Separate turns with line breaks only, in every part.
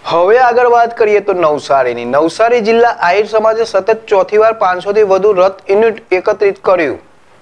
હવે આગળ વાત કરીએ તો નવસારીની. નવસારી જિલ્લા આહિર સમાજે સતત ચોથી વાર 500 થી વધુ રક્ત યુનિટ એકત્રિત કર્યું.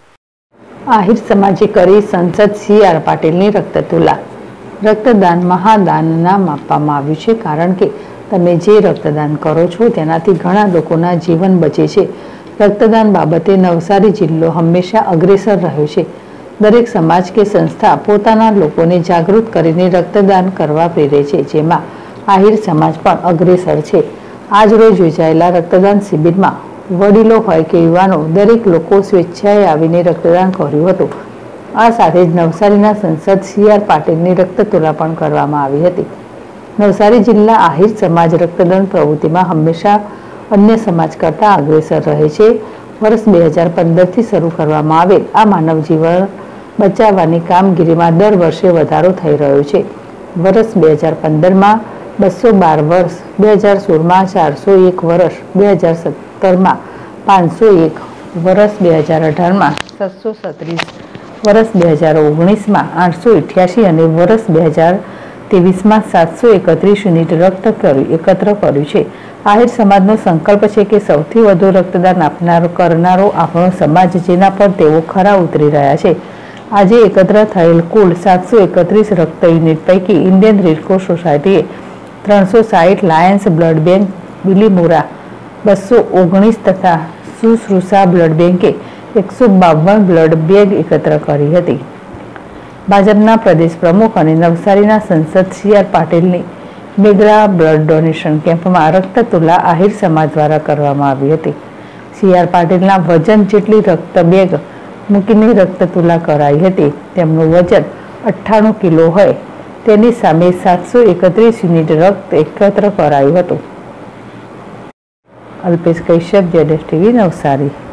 આહિર સમાજે કરી સંસદ સી.આર. પાટીલની રક્ત તુલા. રક્તદાન મહાદાન નામ આપવામાં આવ્યું છે, કારણ કે તમે જે રક્તદાન કરો છો તેનાથી ઘણા લોકોના જીવન બચે છે. રક્તદાન બાબતે નવસારી જિલ્લો હંમેશા અગ્રેસર રહ્યો છે. દરેક સમાજ કે સંસ્થા પોતાના લોકોને જાગૃત કરીને રક્તદાન કરવા પ્રેરે છે, જેમાં આહિર સમાજ પણ અગ્રેસર છે. આજ રોજ યોજાયેલા રક્તદાન શિબિરમાં વડીલો હોય કે યુવાનો, દરેક લોકો સ્વેચ્છાએ આવીને રક્તદાન કર્યું હતું. આ સાથે જ નવસારીના સંસદ સી.આર. પાટીલની રક્ત તુલા પણ કરવામાં આવી હતી. નવસારી જિલ્લા આહિર સમાજ રક્તદાન પ્રવૃત્તિમાં હંમેશા અન્ય સમાજ કરતાં અગ્રેસર રહે છે. વર્ષ 2015થી શરૂ કરવામાં આવેલ આ માનવ જીવન બચાવવાની કામગીરીમાં દર વર્ષે વધારો થઈ રહ્યો છે. વર્ષ 2015માં 212 વર્ષ, 2016માં 401 વર્ષ, 2017માં 501 વર્ષ, 2018માં 737 વર્ષ, 2019માં 888 અને વર્ષ 2023માં 731 યુનિટ રક્ત એકત્ર કર્યું છે. આહિર સમાજનો સંકલ્પ છે કે સૌથી વધુ રક્તદાન કરનારો આપણો સમાજ, જેના પર તેઓ ખરા ઉતરી રહ્યા છે. આજે એકત્ર થયેલ કુલ 731 રક્ત યુનિટ પૈકી ઇન્ડિયન રેડક્રોસ સોસાયટીએ 360, લાયન્સ બ્લડ બેંક બિલીમોરા 219 તથા શુશ્રુષા બ્લડ બેંકે 152 બ્લડ બેગ એકત્ર કરી હતી. ભાજપના પ્રદેશ પ્રમુખ અને નવસારીના સંસદ સી.આર. પાટીલની મેગા બ્લડ ડોનેશન કેમ્પમાં રક્ત તુલા આહિર સમાજ દ્વારા કરવામાં આવી હતી. સી.આર. પાટીલના વજન જેટલી રક્ત બેગ મૂકીને રક્ત તુલા કરાઈ હતી. તેમનું વજન 98 કિલો હોય તેની સામે 731 યુનિટ રક્ત એકત્ર કરાયું હતું. અલ્પેશ કશ્યપ, જેડેશ ટીવી, નવસારી.